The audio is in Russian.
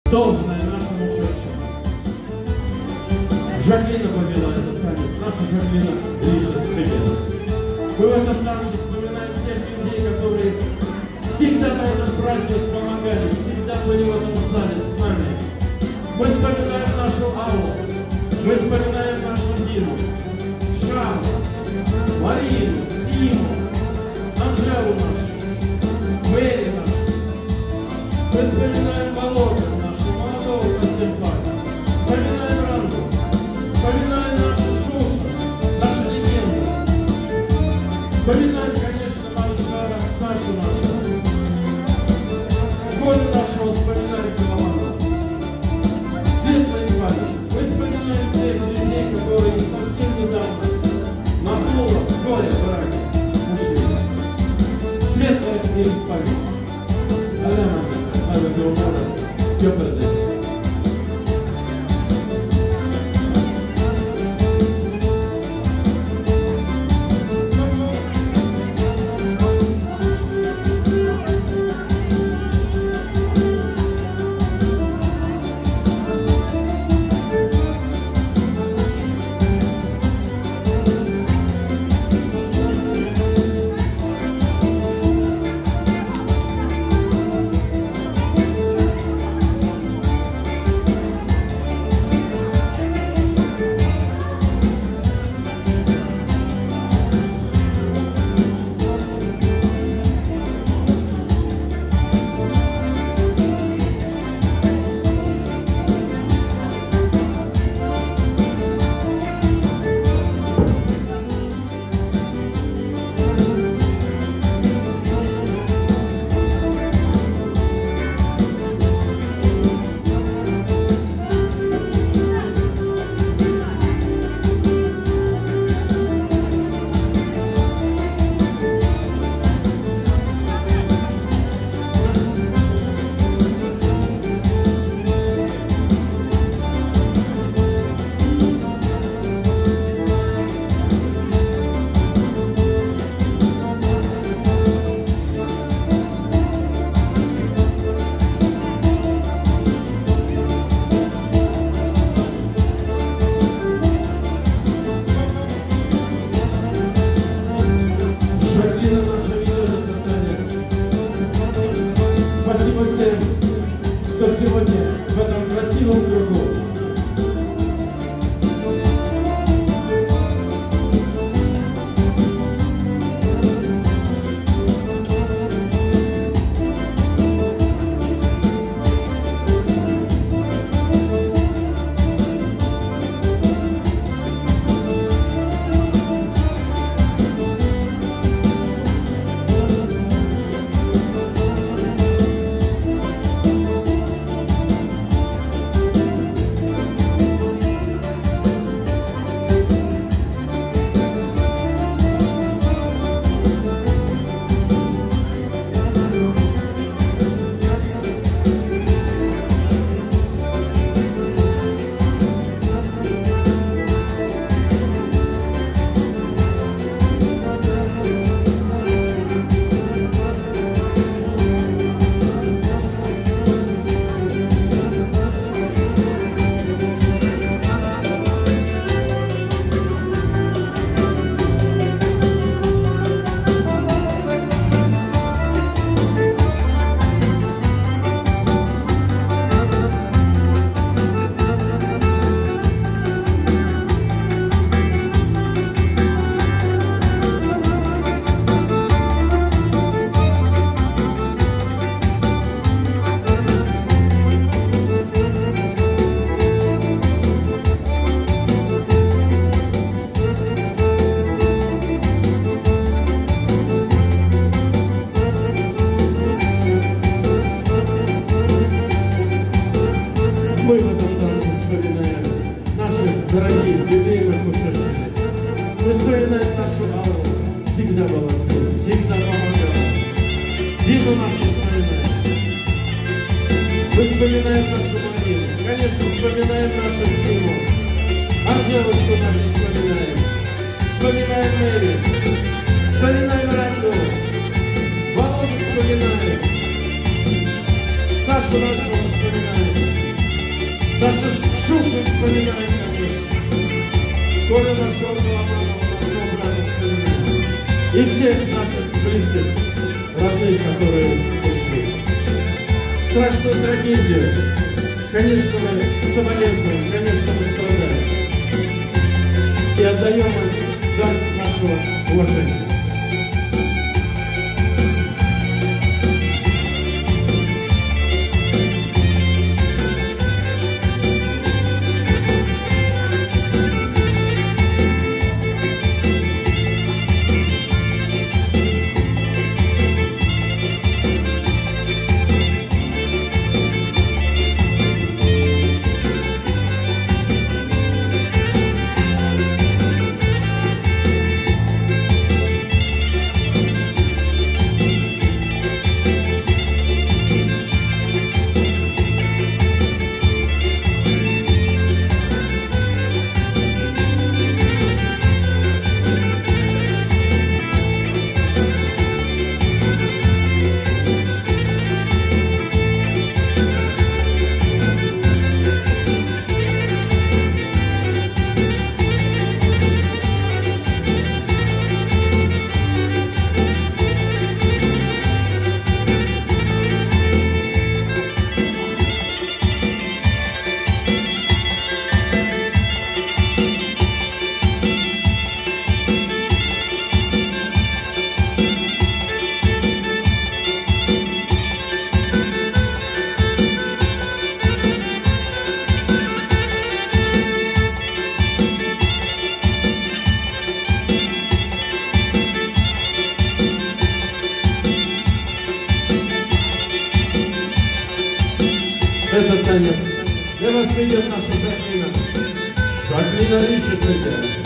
должное нашему ушедшему. Жаклина повела этот танец, наша Жаклина лишит привет. Мы в этом танце вспоминаем тех людей, которые всегда на этот праздник помогали, всегда были в этом зале с нами. Мы вспоминаем нашу Аллу, мы вспоминаем нашу Дину, Жанну, Марину, Симу, Анжелу нашу, Мэри нашу. Мы вспоминаем Володю нашу, молодого совсем парня. Вспоминаем Ранду, вспоминаем нашу Шушу, нашу легенду. Вспоминаем, конечно, Маршара, Сашу нашу. Колю нашего вспоминаем Голованова. Светлая память. Мы вспоминаем тех людей, которые совсем недавно на Хула, горе в браке ушли. Светлая их память. Алена, Ave Umora, eu agradeço. Мы в этом танце вспоминаем наших дорогих, любимых ушедших. Мы вспоминаем нашу Аллу, всегда была здесь, всегда помогала. Дину нашу вспоминаем. Мы вспоминаем нашу Марину, конечно, вспоминаем нашу Симу. Анжелочку нашу вспоминаем. Вспоминаем Мэри, вспоминаем Ранду, Володю вспоминаем, Сашу нашего вспоминаем. Наша Шушин вспоминает, конечно. Коля нашел Коломанова, нашел брата вспоминает. И всех наших близких, родных, которые ушли. Страшную трагедию. Конечно, мы соболезнуем, конечно, мы страдаем. И отдаем им дар нашего уважения. Этот танец для вас ведет наша Жаклина. Жаклина Ришетовна.